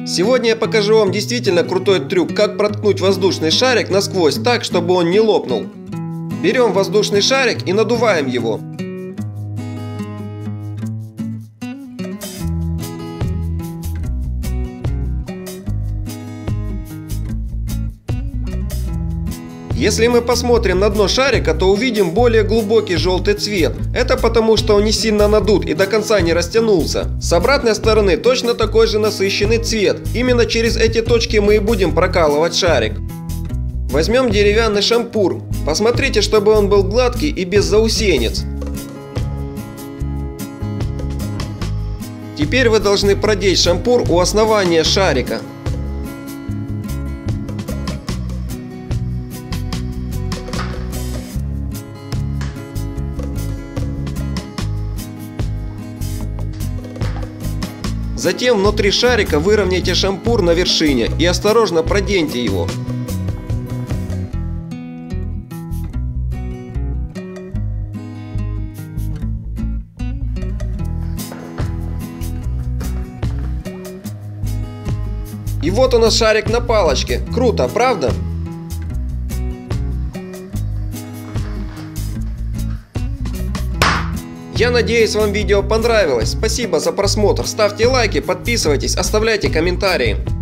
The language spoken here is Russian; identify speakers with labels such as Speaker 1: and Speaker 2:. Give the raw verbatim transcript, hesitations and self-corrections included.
Speaker 1: Сегодня я покажу вам действительно крутой трюк, как проткнуть воздушный шарик насквозь так, чтобы он не лопнул. Берем воздушный шарик и надуваем его. Если мы посмотрим на дно шарика, то увидим более глубокий желтый цвет. Это потому, что он не сильно надут и до конца не растянулся. С обратной стороны точно такой же насыщенный цвет. Именно через эти точки мы и будем прокалывать шарик. Возьмем деревянный шампур. Посмотрите, чтобы он был гладкий и без заусенец. Теперь вы должны продеть шампур у основания шарика. Затем внутри шарика выровняйте шампур на вершине и осторожно проденьте его. И вот у нас шарик на палочке. Круто, правда? Я надеюсь, вам видео понравилось. Спасибо за просмотр. Ставьте лайки, подписывайтесь, оставляйте комментарии.